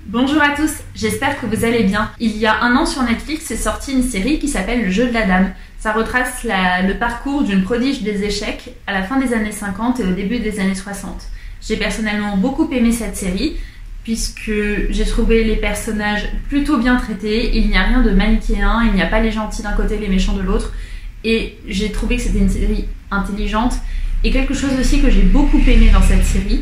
Bonjour à tous, j'espère que vous allez bien. Il y a un an sur Netflix est sortie une série qui s'appelle Le Jeu de la Dame. Ça retrace le parcours d'une prodige des échecs à la fin des années 50 et au début des années 60. J'ai personnellement beaucoup aimé cette série puisque j'ai trouvé les personnages plutôt bien traités, il n'y a rien de manichéen, il n'y a pas les gentils d'un côté et les méchants de l'autre, et j'ai trouvé que c'était une série intelligente. Et quelque chose aussi que j'ai beaucoup aimé dans cette série,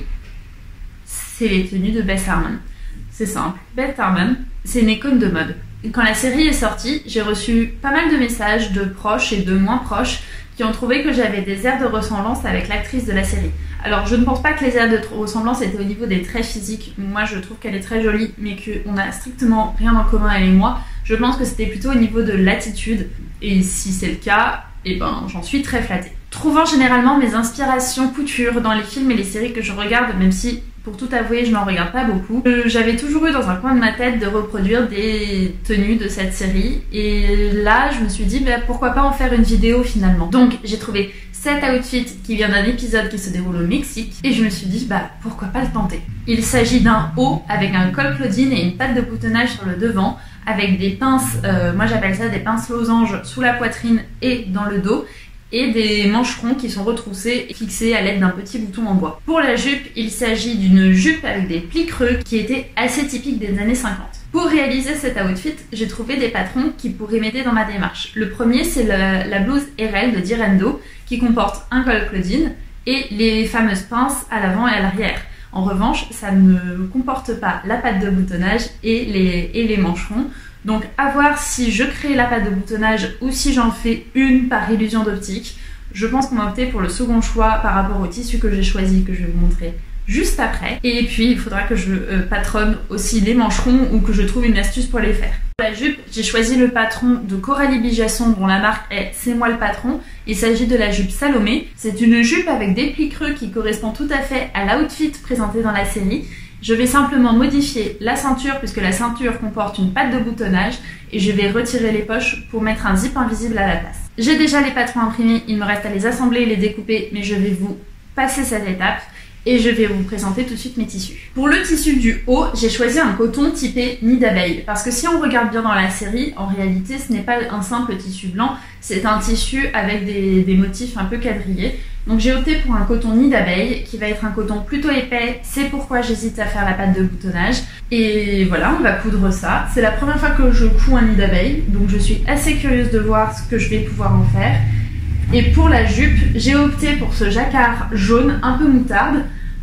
c'est les tenues de Beth Harmon. C'est simple, Beth Harmon, c'est une icône de mode. Quand la série est sortie, j'ai reçu pas mal de messages de proches et de moins proches qui ont trouvé que j'avais des airs de ressemblance avec l'actrice de la série. Alors je ne pense pas que les airs de ressemblance étaient au niveau des traits physiques. Moi je trouve qu'elle est très jolie, mais qu'on a strictement rien en commun elle et moi. Je pense que c'était plutôt au niveau de l'attitude. Et si c'est le cas, j'en suis très flattée. Trouvant généralement mes inspirations couture dans les films et les séries que je regarde, même si pour tout avouer je n'en regarde pas beaucoup, j'avais toujours eu dans un coin de ma tête de reproduire des tenues de cette série, et là je me suis dit pourquoi pas en faire une vidéo finalement. Donc j'ai trouvé cet outfit qui vient d'un épisode qui se déroule au Mexique et je me suis dit pourquoi pas le tenter. Il s'agit d'un haut avec un col Claudine et une patte de boutonnage sur le devant avec des pinces, moi j'appelle ça des pinces losanges sous la poitrine et dans le dos, et des mancherons qui sont retroussés et fixés à l'aide d'un petit bouton en bois. Pour la jupe, il s'agit d'une jupe avec des plis creux qui était assez typique des années 50. Pour réaliser cet outfit, j'ai trouvé des patrons qui pourraient m'aider dans ma démarche. Le premier, c'est la blouse RL de Direndo qui comporte un col Claudine et les fameuses pinces à l'avant et à l'arrière. En revanche, ça ne comporte pas la patte de boutonnage et les mancherons. Donc à voir si je crée la patte de boutonnage ou si j'en fais une par illusion d'optique. Je pense qu'on va opter pour le second choix par rapport au tissu que j'ai choisi, que je vais vous montrer juste après. Et puis il faudra que je patronne aussi les mancherons ou que je trouve une astuce pour les faire. Pour la jupe, j'ai choisi le patron de Coralie Bigasson dont la marque est C'est moi le patron. Il s'agit de la jupe Salomé. C'est une jupe avec des plis creux qui correspond tout à fait à l'outfit présenté dans la série. Je vais simplement modifier la ceinture puisque la ceinture comporte une patte de boutonnage et je vais retirer les poches pour mettre un zip invisible à la place. J'ai déjà les patrons imprimés, il me reste à les assembler et les découper, mais je vais vous passer cette étape et je vais vous présenter tout de suite mes tissus. Pour le tissu du haut, j'ai choisi un coton typé nid d'abeille parce que si on regarde bien dans la série, en réalité ce n'est pas un simple tissu blanc, c'est un tissu avec des motifs un peu quadrillés. Donc j'ai opté pour un coton nid d'abeille qui va être un coton plutôt épais, c'est pourquoi j'hésite à faire la patte de boutonnage. Et voilà, on va coudre ça. C'est la première fois que je couds un nid d'abeille, donc je suis assez curieuse de voir ce que je vais pouvoir en faire. Et pour la jupe, j'ai opté pour ce jacquard jaune un peu moutarde,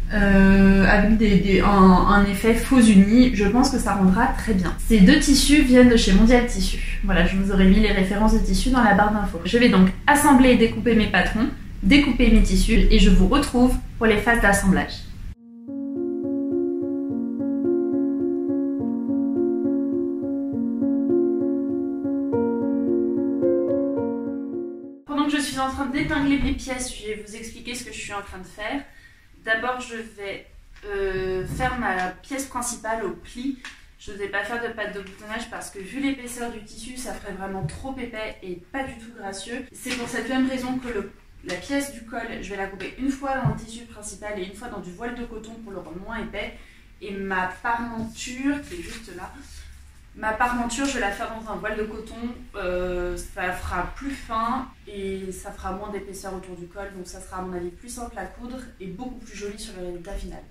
avec un effet faux uni. Je pense que ça rendra très bien. Ces deux tissus viennent de chez Mondial Tissu. Voilà, je vous aurai mis les références de tissus dans la barre d'infos. Je vais donc assembler et découper mes patrons, découper mes tissus et je vous retrouve pour les phases d'assemblage. Pendant que je suis en train d'épingler mes pièces, je vais vous expliquer ce que je suis en train de faire. D'abord, je vais faire ma pièce principale au pli. Je ne vais pas faire de patte de boutonnage parce que vu l'épaisseur du tissu, ça ferait vraiment trop épais et pas du tout gracieux. C'est pour cette même raison que la pièce du col, je vais la couper une fois dans le tissu principal et une fois dans du voile de coton pour le rendre moins épais. Et ma parmenture, qui est juste là, je vais la faire dans un voile de coton. Ça fera plus fin et ça fera moins d'épaisseur autour du col. Donc ça sera à mon avis plus simple à coudre et beaucoup plus joli sur le résultat final.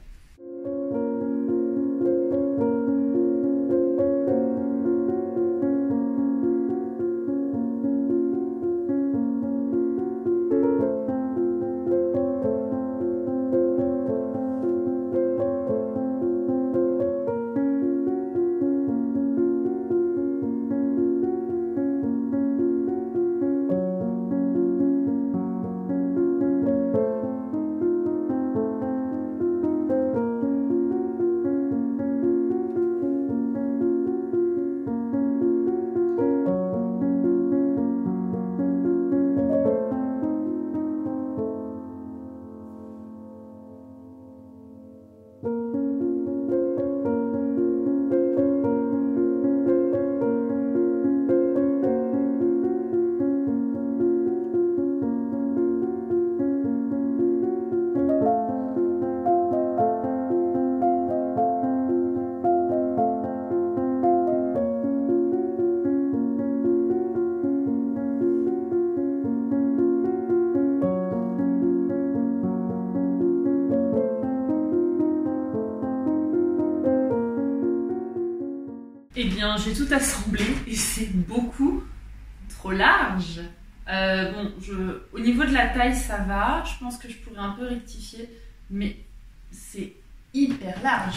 Eh bien, j'ai tout assemblé et c'est beaucoup trop large. Bon, au niveau de la taille, ça va. Je pense que je pourrais un peu rectifier, mais c'est hyper large.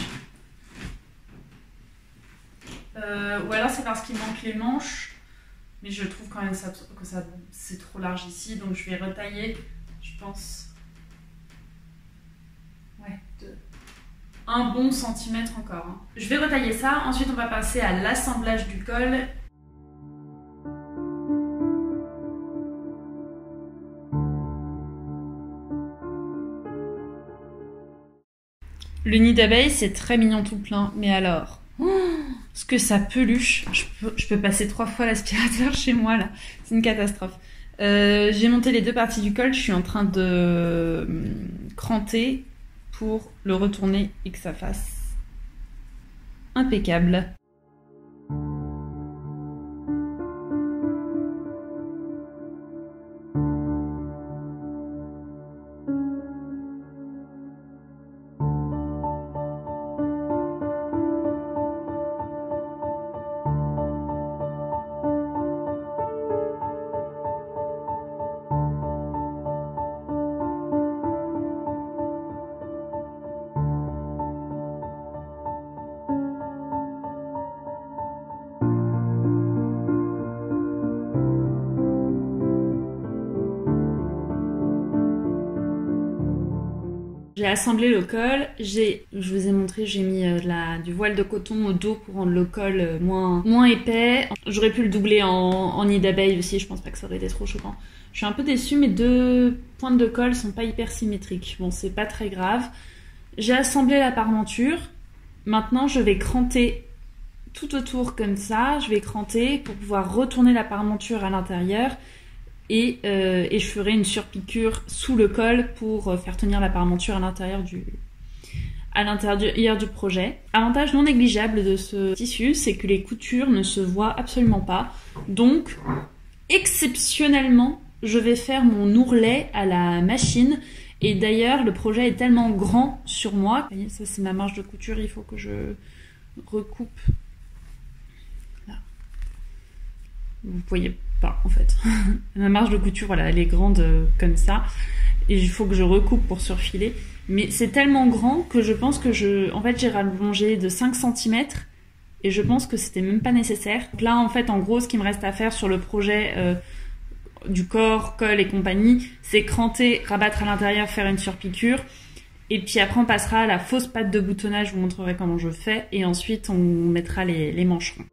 Ou alors c'est parce qu'il manque les manches, mais je trouve quand même que c'est trop large ici, donc je vais retailler, je pense, ouais, un bon centimètre encore. Hein. Je vais retailler ça, ensuite on va passer à l'assemblage du col. Le nid d'abeille, c'est très mignon tout plein, mais alors, ce que ça peluche, je peux passer 3 fois l'aspirateur chez moi là, c'est une catastrophe. J'ai monté les 2 parties du col, je suis en train de cranter pour le retourner et que ça fasse impeccable. J'ai assemblé le col, je vous ai montré, j'ai mis du voile de coton au dos pour rendre le col moins épais. J'aurais pu le doubler en nid d'abeille aussi, je pense pas que ça aurait été trop choquant. Je suis un peu déçue, mes 2 pointes de col sont pas hyper symétriques. Bon, c'est pas très grave. J'ai assemblé la parmenture. Maintenant, je vais cranter tout autour comme ça. Je vais cranter pour pouvoir retourner la parmenture à l'intérieur. Et je ferai une surpiqûre sous le col pour faire tenir la parmenture à l'intérieur du projet. Avantage non négligeable de ce tissu, c'est que les coutures ne se voient absolument pas. Donc, exceptionnellement, je vais faire mon ourlet à la machine. Et d'ailleurs, le projet est tellement grand sur moi. Vous voyez, ça c'est ma marge de couture, il faut que je recoupe. Là. Vous voyez pas en fait. Ma marge de couture, voilà, elle est grande comme ça. Et il faut que je recoupe pour surfiler. Mais c'est tellement grand que je pense que en fait, j'ai rallongé de 5 cm. Et je pense que c'était même pas nécessaire. Donc là, en fait, en gros, ce qu'il me reste à faire sur le projet du corps, col et compagnie, c'est cranter, rabattre à l'intérieur, faire une surpiqûre. Et puis après, on passera à la fausse patte de boutonnage, je vous montrerai comment je fais. Et ensuite, on mettra les mancherons.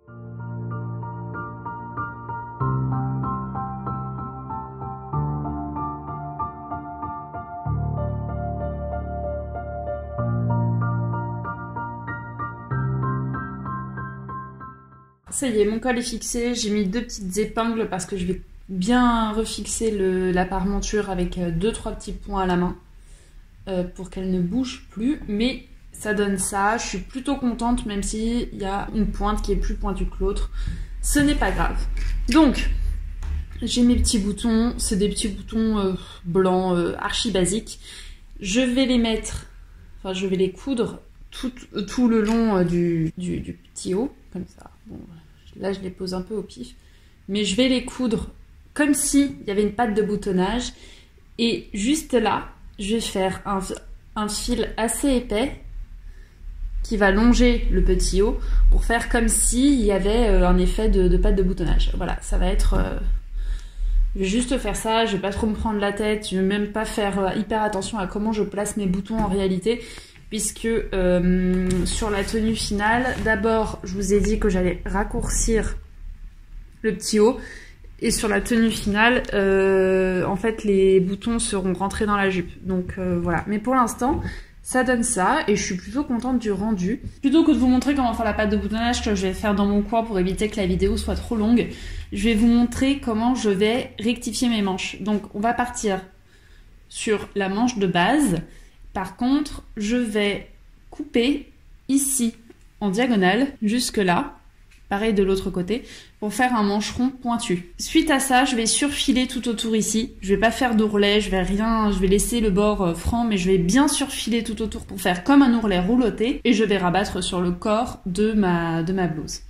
Ça y est, mon col est fixé. J'ai mis 2 petites épingles parce que je vais bien refixer la parmenture avec 2-3 petits points à la main pour qu'elle ne bouge plus. Mais ça donne ça. Je suis plutôt contente, même s'il y a une pointe qui est plus pointue que l'autre. Ce n'est pas grave. Donc, j'ai mes petits boutons. C'est des petits boutons blancs archi basiques. Je vais les mettre, enfin je vais les coudre tout le long du petit haut, comme ça. Bon, là, je les pose un peu au pif. Mais je vais les coudre comme s'il y avait une patte de boutonnage. Et juste là, je vais faire un fil assez épais qui va longer le petit haut pour faire comme s'il y avait un effet de patte de boutonnage. Voilà, ça va être... Je vais juste faire ça, je vais pas trop me prendre la tête. Je vais même pas faire hyper attention à comment je place mes boutons en réalité. Puisque sur la tenue finale, d'abord, je vous ai dit que j'allais raccourcir le petit haut. Et sur la tenue finale, en fait, les boutons seront rentrés dans la jupe. Donc voilà. Mais pour l'instant, ça donne ça. Et je suis plutôt contente du rendu. Plutôt que de vous montrer comment faire la patte de boutonnage que je vais faire dans mon coin pour éviter que la vidéo soit trop longue, je vais vous montrer comment je vais rectifier mes manches. Donc on va partir sur la manche de base. Par contre, je vais couper ici en diagonale, jusque là, pareil de l'autre côté, pour faire un mancheron pointu. Suite à ça, je vais surfiler tout autour ici. Je vais pas faire d'ourlet, je vais laisser le bord franc, mais je vais bien surfiler tout autour pour faire comme un ourlet rouloté, et je vais rabattre sur le corps de ma blouse.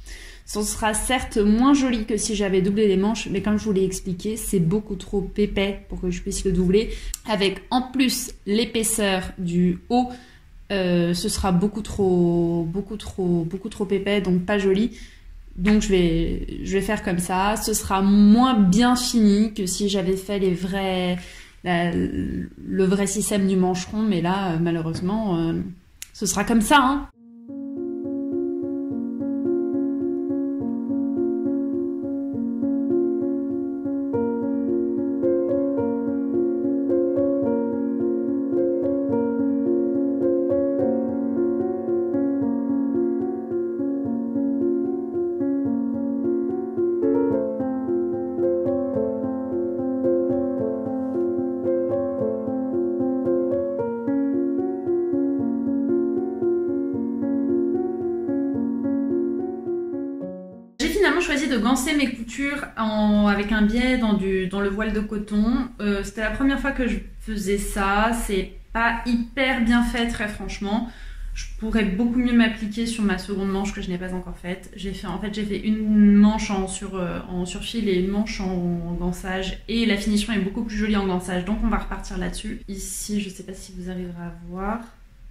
Ce sera certes moins joli que si j'avais doublé les manches, mais comme je vous l'ai expliqué, c'est beaucoup trop épais pour que je puisse le doubler. Avec en plus l'épaisseur du haut, ce sera beaucoup trop épais, donc pas joli. Donc je vais faire comme ça. Ce sera moins bien fini que si j'avais fait le vrai système du mancheron, mais là, malheureusement, ce sera comme ça, hein. Finalement choisi de ganser mes coutures avec un biais dans le voile de coton. C'était la première fois que je faisais ça. C'est pas hyper bien fait, très franchement. Je pourrais beaucoup mieux m'appliquer sur ma seconde manche que je n'ai pas encore faite. J'ai fait une manche en surfil et une manche en gansage. Et la finition est beaucoup plus jolie en gansage. Donc on va repartir là-dessus. Ici, je sais pas si vous arriverez à voir.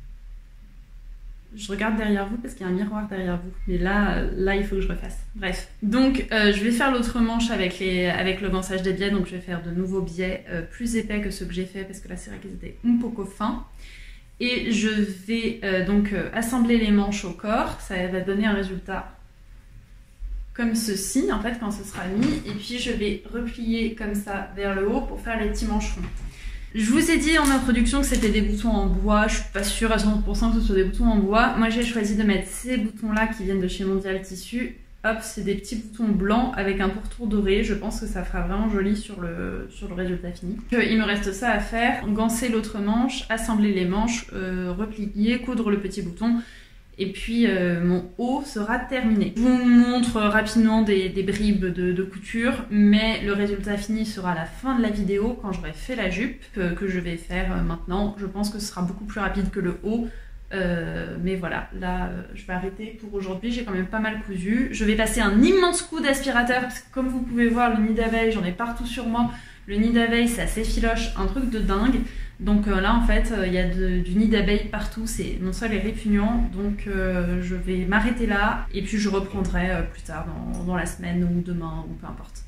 Je regarde derrière vous parce qu'il y a un miroir derrière vous. Mais là, il faut que je refasse. Bref. Donc, je vais faire l'autre manche avec le gansage des biais. Donc, je vais faire de nouveaux biais plus épais que ceux que j'ai fait parce que là, c'est vrai qu'ils étaient un poco fins. Et je vais assembler les manches au corps. Ça va donner un résultat comme ceci, en fait, quand ce sera mis. Et puis, je vais replier comme ça vers le haut pour faire les petits mancherons. Je vous ai dit en introduction que c'était des boutons en bois, je suis pas sûre à 100% que ce soit des boutons en bois. Moi j'ai choisi de mettre ces boutons là qui viennent de chez Mondial Tissu. Hop, c'est des petits boutons blancs avec un pourtour doré, je pense que ça fera vraiment joli sur le résultat fini. Il me reste ça à faire, ganser l'autre manche, assembler les manches, replier, coudre le petit bouton. Et puis mon haut sera terminé. Je vous montre rapidement des bribes de couture, mais le résultat fini sera à la fin de la vidéo quand j'aurai fait la jupe que je vais faire maintenant. Je pense que ce sera beaucoup plus rapide que le haut. Mais voilà, là je vais arrêter pour aujourd'hui, j'ai quand même pas mal cousu. Je vais passer un immense coup d'aspirateur parce que comme vous pouvez voir le nid d'abeille, j'en ai partout sur moi. Le nid d'abeille ça s'effiloche, un truc de dingue. Donc là en fait il y a du nid d'abeille partout, mon sol est répugnant. Donc je vais m'arrêter là et puis je reprendrai plus tard dans la semaine ou demain ou peu importe.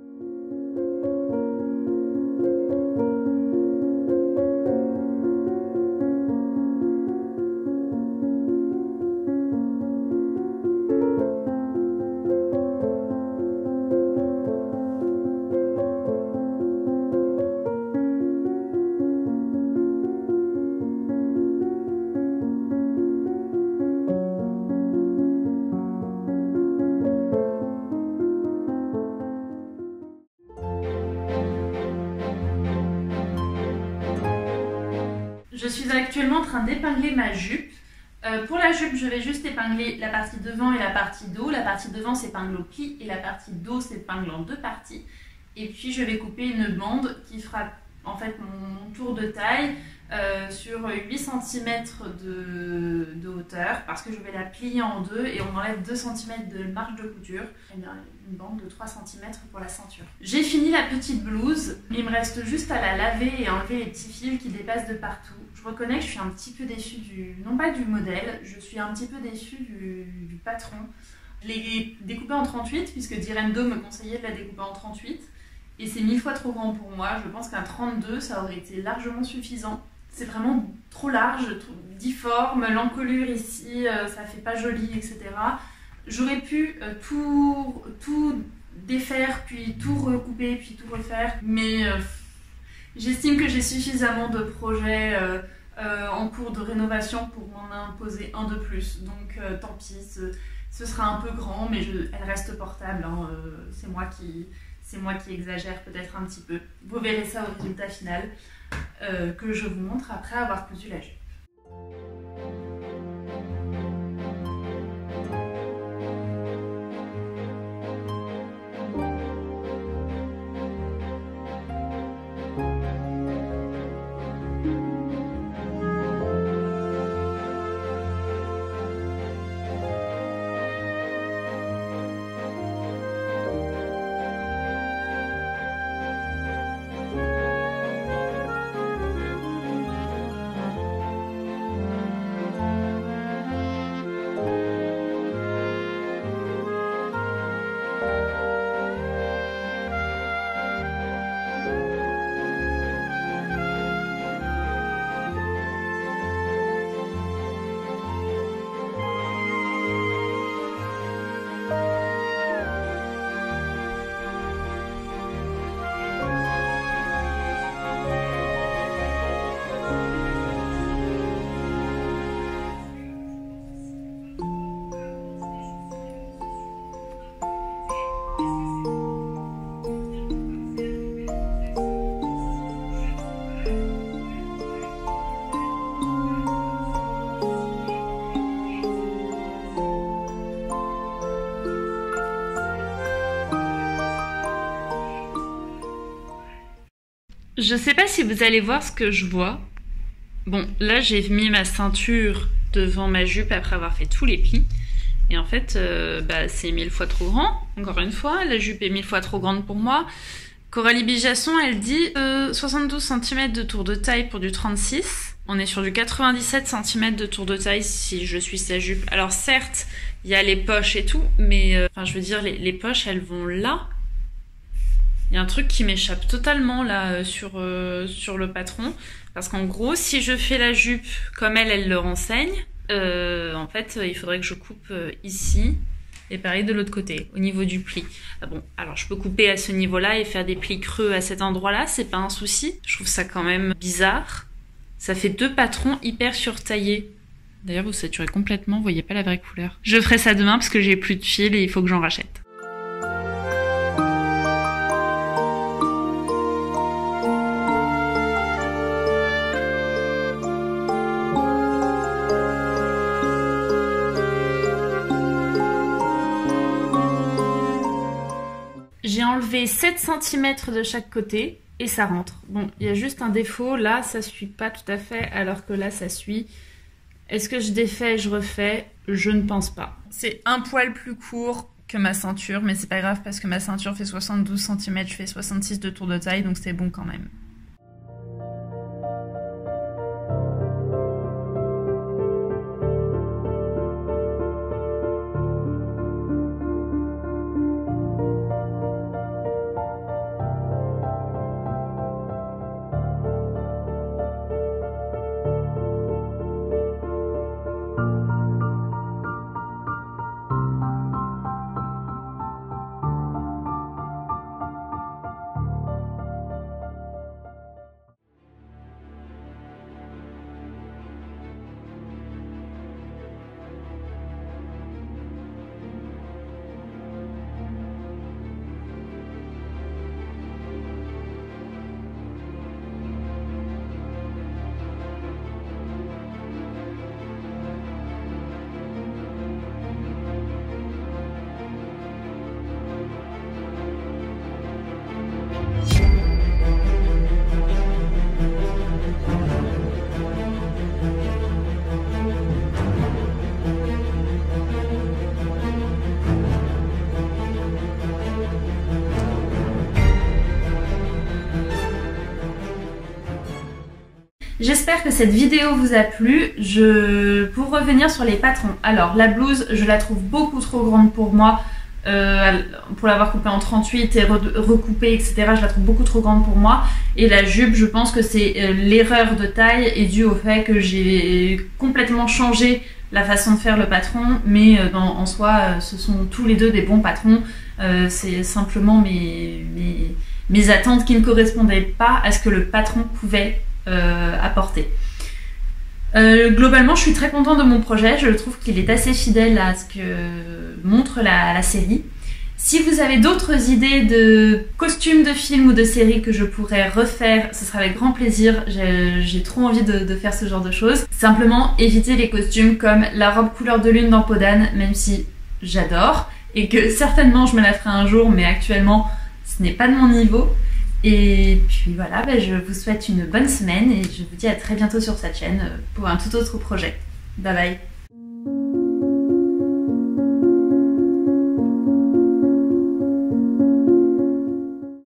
Je suis actuellement en train d'épingler ma jupe. Pour la jupe, je vais juste épingler la partie devant et la partie dos. La partie devant s'épingle au pli et la partie dos s'épingle en deux parties. Et puis je vais couper une bande qui fera en fait mon tour de taille sur 8 cm de hauteur parce que je vais la plier en deux et on enlève 2 cm de marge de couture. Et bien une bande de 3 cm pour la ceinture. J'ai fini la petite blouse, il me reste juste à la laver et enlever les petits fils qui dépassent de partout. Je reconnais que je suis un petit peu déçue non pas du modèle, je suis un petit peu déçue du patron. Je l'ai découpé en 38 puisque Direndo me conseillait de la découper en 38 et c'est 1000 fois trop grand pour moi. Je pense qu'un 32 ça aurait été largement suffisant. C'est vraiment trop large, trop difforme, l'encolure ici ça fait pas joli, etc. J'aurais pu tout défaire, puis tout recouper, puis tout refaire, mais j'estime que j'ai suffisamment de projets en cours de rénovation pour m'en imposer un de plus. Donc tant pis, ce sera un peu grand, mais elle reste portable. Hein, c'est moi qui exagère peut-être un petit peu. Vous verrez ça au résultat final que je vous montre après avoir cousu la jupe. Je sais pas si vous allez voir ce que je vois. Bon, là j'ai mis ma ceinture devant ma jupe après avoir fait tous les plis. Et en fait, c'est 1000 fois trop grand. Encore une fois, la jupe est 1000 fois trop grande pour moi. Coralie Bijasson, elle dit 72 cm de tour de taille pour du 36. On est sur du 97 cm de tour de taille si je suis sa jupe. Alors certes, il y a les poches et tout, mais je veux dire, les poches, elles vont là. Il y a un truc qui m'échappe totalement là sur le patron. Parce qu'en gros, si je fais la jupe comme elle le renseigne, en fait, il faudrait que je coupe ici et pareil de l'autre côté, au niveau du pli. Ah bon, alors je peux couper à ce niveau-là et faire des plis creux à cet endroit-là, c'est pas un souci. Je trouve ça quand même bizarre. Ça fait 2 patrons hyper surtaillés. D'ailleurs, vous saturez complètement, vous voyez pas la vraie couleur. Je ferai ça demain parce que j'ai plus de fil et il faut que j'en rachète. J'ai enlevé 7 cm de chaque côté et ça rentre. Bon, il y a juste un défaut, là ça suit pas tout à fait alors que là ça suit. Est-ce que je défais et je refais? Je ne pense pas. C'est un poil plus court que ma ceinture, mais c'est pas grave parce que ma ceinture fait 72 cm, je fais 66 de tour de taille, donc c'est bon quand même. J'espère que cette vidéo vous a plu. Pour revenir sur les patrons, alors la blouse, je la trouve beaucoup trop grande pour moi. Pour l'avoir coupée en 38 et recoupée, etc., je la trouve beaucoup trop grande pour moi. Et la jupe, je pense que c'est l'erreur de taille est due au fait que j'ai complètement changé la façon de faire le patron. Mais en soi, ce sont tous les deux des bons patrons. C'est simplement mes attentes qui ne correspondaient pas à ce que le patron pouvait apporter. Globalement, je suis très contente de mon projet. Je trouve qu'il est assez fidèle à ce que montre la série. Si vous avez d'autres idées de costumes de films ou de séries que je pourrais refaire, ce sera avec grand plaisir. J'ai trop envie de faire ce genre de choses. Simplement, évitez les costumes comme la robe couleur de lune dans Peau d'âne, même si j'adore et que certainement je me la ferai un jour, mais actuellement, ce n'est pas de mon niveau. Et puis voilà, je vous souhaite une bonne semaine et je vous dis à très bientôt sur cette chaîne pour un tout autre projet. Bye bye!